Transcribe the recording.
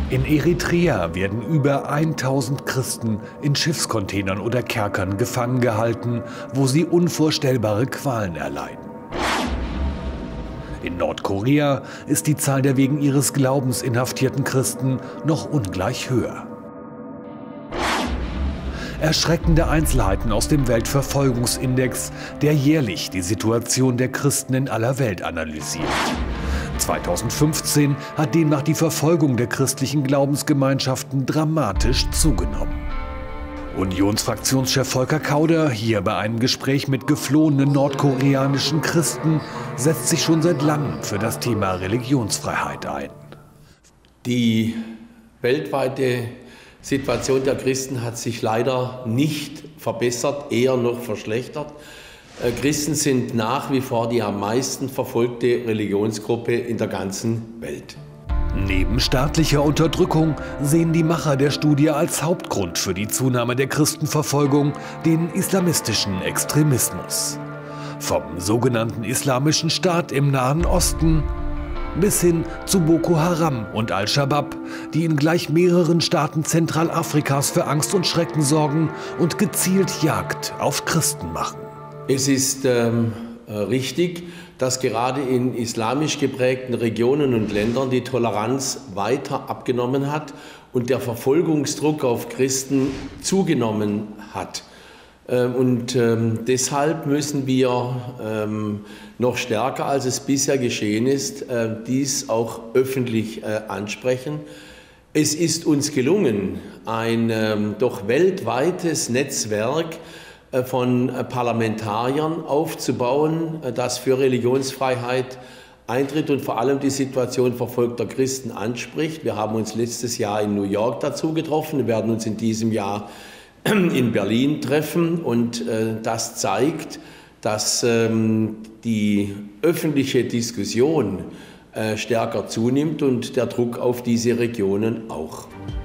In Eritrea werden über 1000 Christen in Schiffscontainern oder Kerkern gefangen gehalten, wo sie unvorstellbare Qualen erleiden. In Nordkorea ist die Zahl der wegen ihres Glaubens inhaftierten Christen noch ungleich höher. Erschreckende Einzelheiten aus dem Weltverfolgungsindex, der jährlich die Situation der Christen in aller Welt analysiert. 2015 hat demnach die Verfolgung der christlichen Glaubensgemeinschaften dramatisch zugenommen. Unionsfraktionschef Volker Kauder, hier bei einem Gespräch mit geflohenen nordkoreanischen Christen, setzt sich schon seit langem für das Thema Religionsfreiheit ein. Die weltweite Situation der Christen hat sich leider nicht verbessert, eher noch verschlechtert. Christen sind nach wie vor die am meisten verfolgte Religionsgruppe in der ganzen Welt. Neben staatlicher Unterdrückung sehen die Macher der Studie als Hauptgrund für die Zunahme der Christenverfolgung den islamistischen Extremismus. Vom sogenannten Islamischen Staat im Nahen Osten bis hin zu Boko Haram und Al-Shabaab, die in gleich mehreren Staaten Zentralafrikas für Angst und Schrecken sorgen und gezielt Jagd auf Christen machen. Es ist richtig, dass gerade in islamisch geprägten Regionen und Ländern die Toleranz weiter abgenommen hat und der Verfolgungsdruck auf Christen zugenommen hat. Deshalb müssen wir noch stärker, als es bisher geschehen ist, dies auch öffentlich ansprechen. Es ist uns gelungen, ein doch weltweites Netzwerk von Parlamentariern aufzubauen, das für Religionsfreiheit eintritt und vor allem die Situation verfolgter Christen anspricht. Wir haben uns letztes Jahr in New York dazu getroffen, wir werden uns in diesem Jahr in Berlin treffen und das zeigt, dass die öffentliche Diskussion stärker zunimmt und der Druck auf diese Regionen auch.